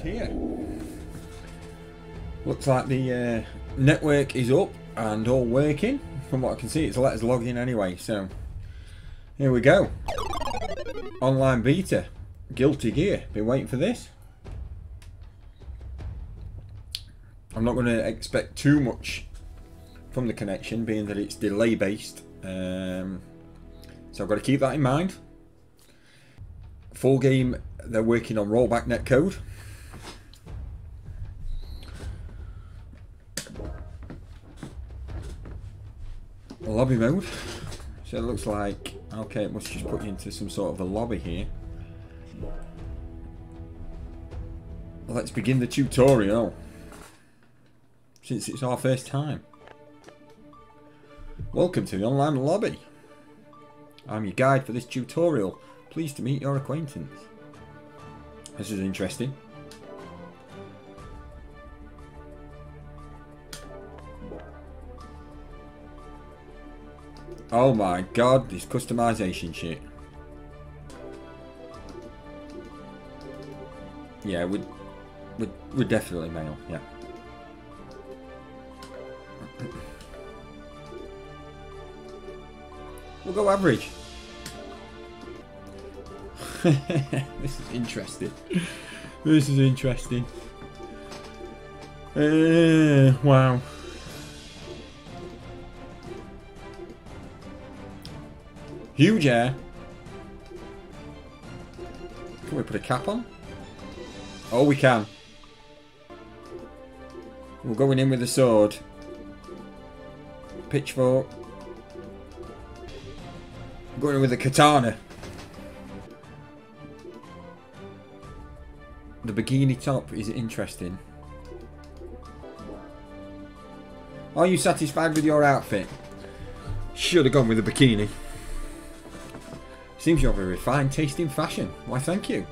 here. Looks like the network is up and all working. From what I can see, it's let us log in anyway. So here we go. Online beta. Guilty Gear. Been waiting for this. I'm not going to expect too much from the connection, being that it's delay based. So I've got to keep that in mind. Full game, they're working on rollback netcode. Lobby mode. So it looks like, okay, it must just put you into some sort of a lobby here. Let's begin the tutorial. Since it's our first time. Welcome to the online lobby. I'm your guide for this tutorial. Pleased to meet your acquaintance. This is interesting. Oh my god, this customization shit. Yeah, we're definitely male, yeah. We'll go average. This is interesting. This is interesting. Wow. Huge air. Can we put a cap on? Oh, we can. We're going in with the sword. Pitchfork. I'm going in with the katana. The bikini top is interesting. Are you satisfied with your outfit? Should have gone with the bikini. Seems you have a refined taste in fashion. Why, thank you.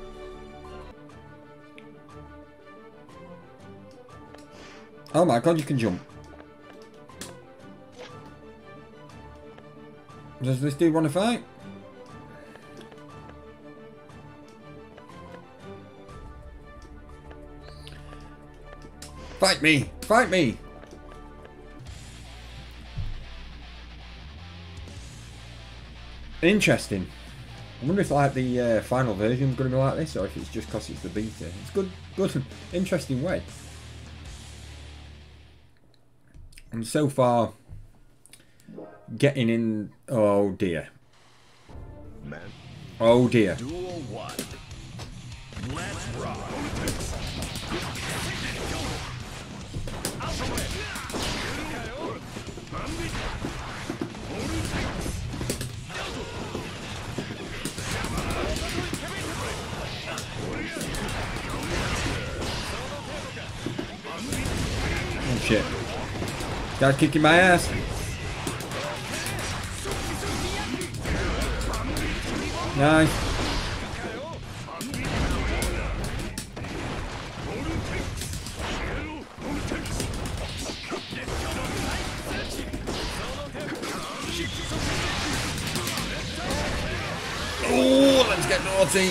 Oh my god, you can jump. Does this dude want to fight? Fight me! Fight me! Interesting. I wonder if like the final version is going to be like this, or if it's just because it's the beta. It's good, interesting way. And so far, getting in. Oh dear. Man. Oh dear. Duel 1. Let's rock. Oh shit. Gotta kick in my ass. Nice. Oh, let's get naughty.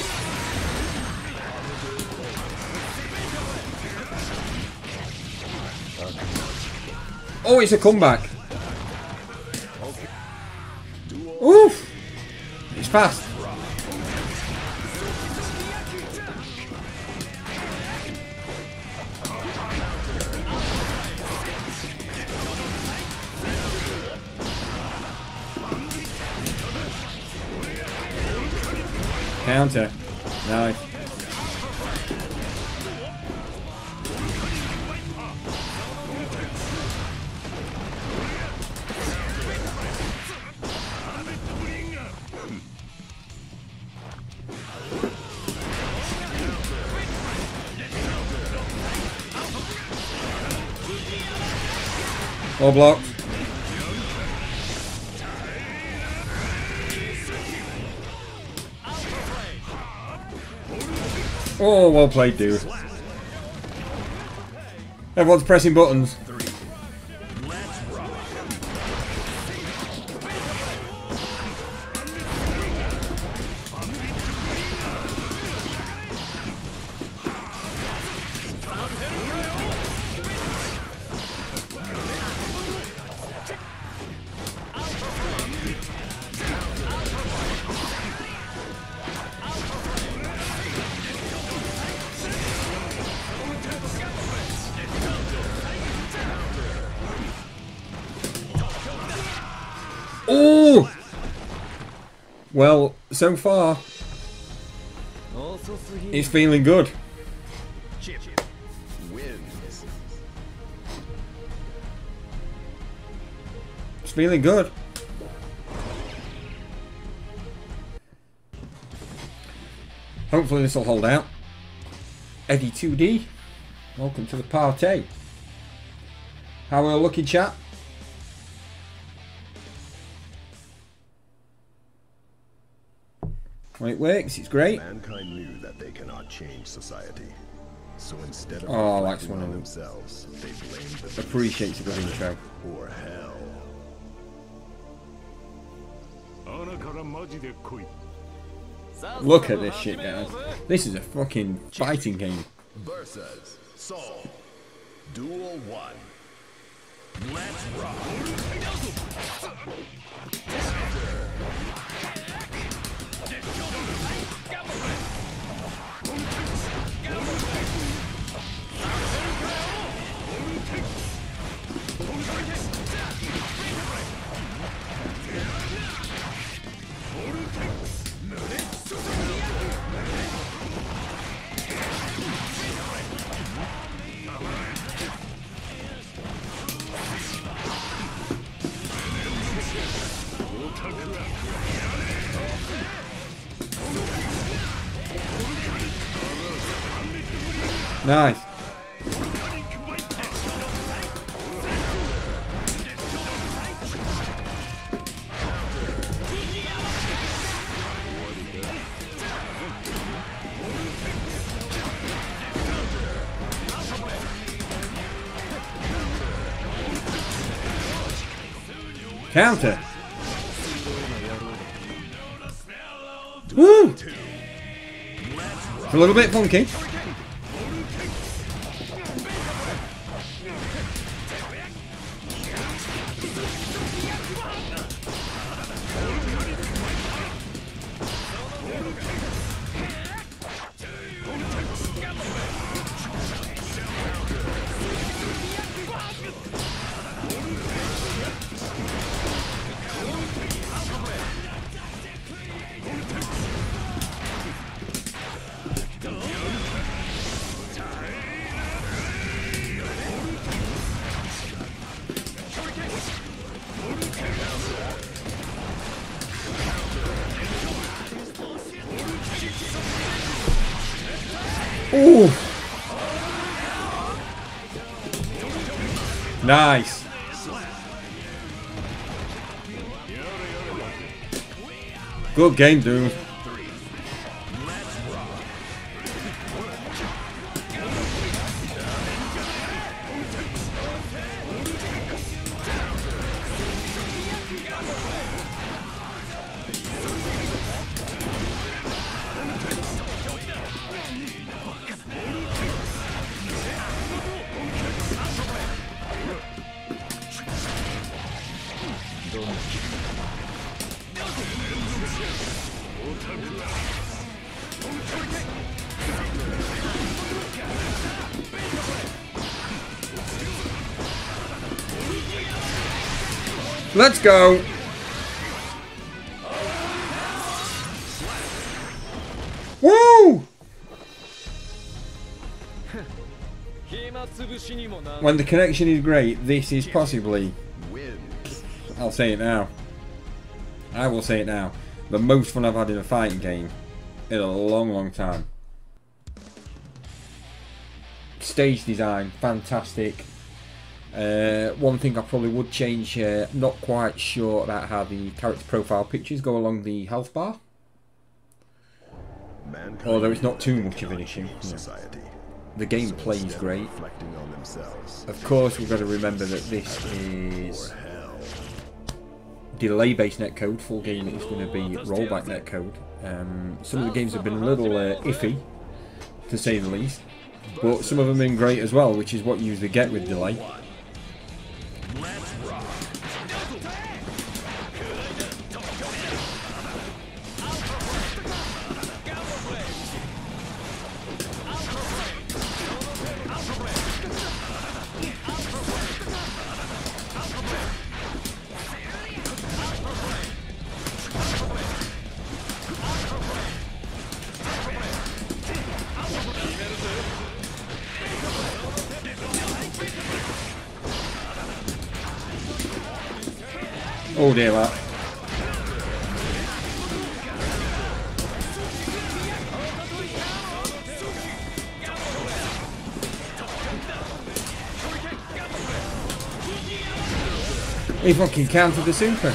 Oh, it's a comeback. Oof. It's fast. Counter. Nice. All blocked. Oh, well played, dude. Everyone's pressing buttons. Well, so far, it's feeling good. Wins. It's feeling good. Hopefully this will hold out. Eddie 2D, welcome to the party. How are we looking, chat? When it works, it's great. Mankind knew that they cannot change society. So instead of That's one reflecting on of them. themselves, they blamed the Appreciates a good intro. or hell. Look at this shit, guys. This is a fucking fighting game. Versus Soul. Duel 1. Let's rock. Nice. Counter. Woo! It's a little bit funky. Ooh. Nice. Good game, dude. Let's go. Woo! When the connection is great, this is possibly, I'll say it now, I will say it now, the most fun I've had in a fighting game in a long time. Stage design, fantastic. One thing I probably would change, not quite sure about how the character profile pictures go along the health bar. Although it's not too much of an issue. Society. The game plays great. Reflecting on themselves. Of course, we've got to remember that this is delay-based netcode. Full game is going to be rollback netcode. Some of the games have been a little iffy, to say the least. But some of them have been great as well, which is what you usually get with delay. Oh dear, that. He fucking countered the super.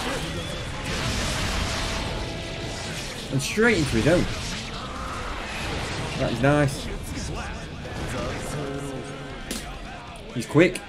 And straight into his own. That is nice. He's quick.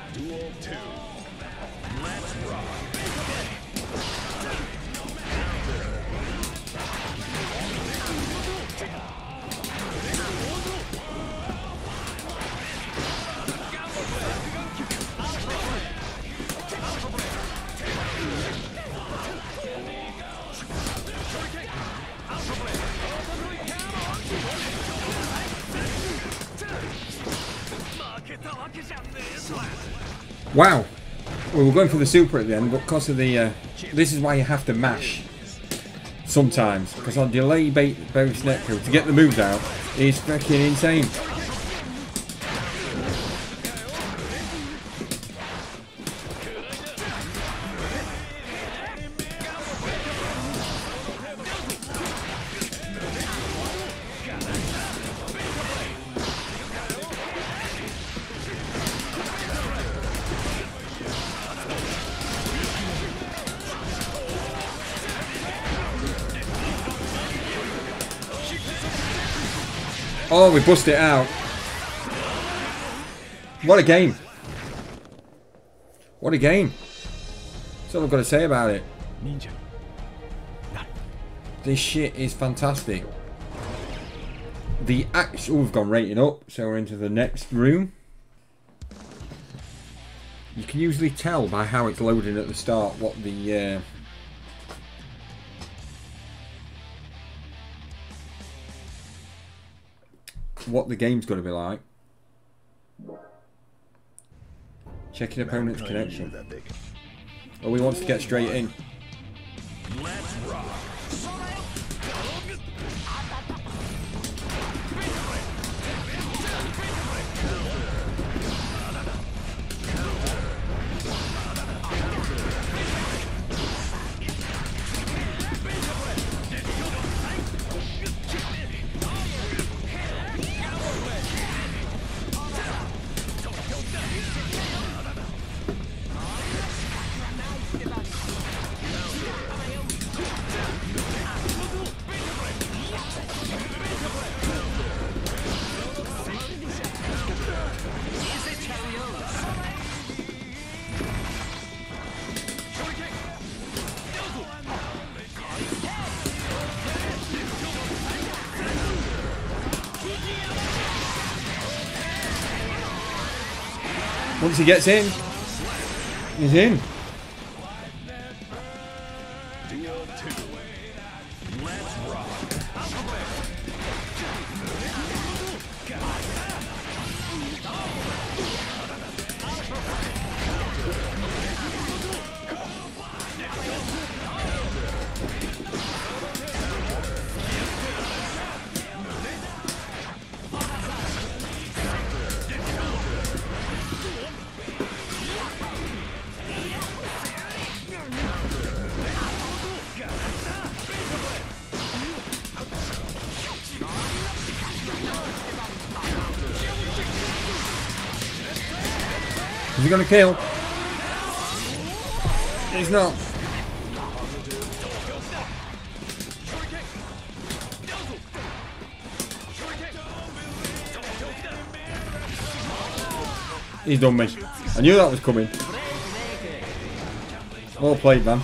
Wow, we were going for the super at the end, but because of the this is why you have to mash sometimes, because on delay both netcode to get the moves out is freaking insane. Oh, we bust it out. What a game. What a game. That's all I've got to say about it. This shit is fantastic. The actual... Oh, we've gone rating up, so we're into the next room. You can usually tell by how it's loading at the start what the... what the game's going to be like. Checking opponent's connection. Oh, he wants to get straight in. Let's rock. Once he gets in, he's in. Is he going to kill? He's not. He's done me. I knew that was coming. Well played, man.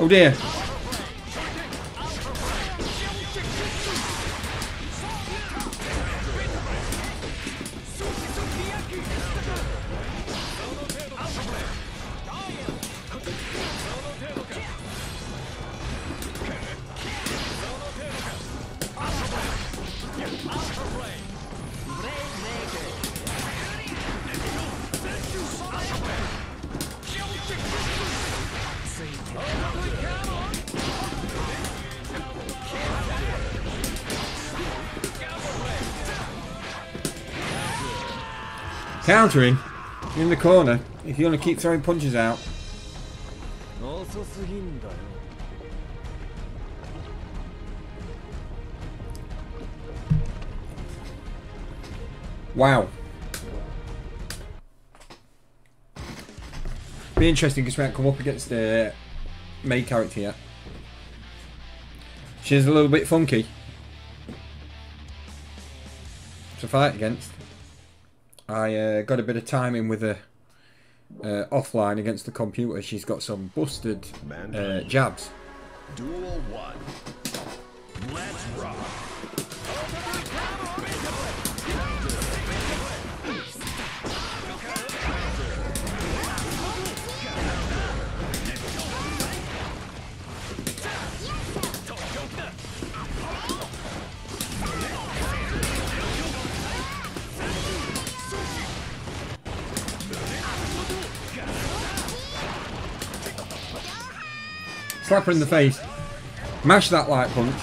Oh dear. Countering in the corner if you want to keep throwing punches out. Wow. Be interesting because we haven't come up against the main character yet. She's a little bit funky to fight against. I got a bit of timing with her offline against the computer. She's got some busted jabs. Duel 1. Let's rock. Slap her in the face. Mash that light punch.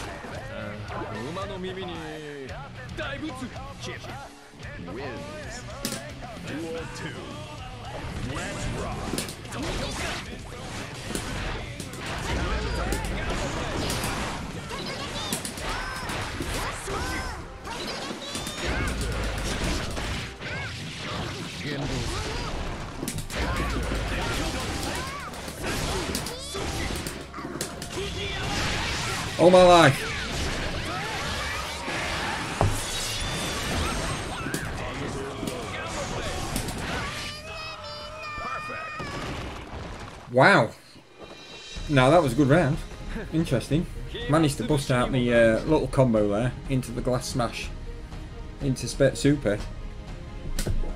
Wins. Duel 2. Let's rock. All my life. Wow. Now that was a good round. Interesting. Managed to bust out the little combo there into the glass smash into SATSUI.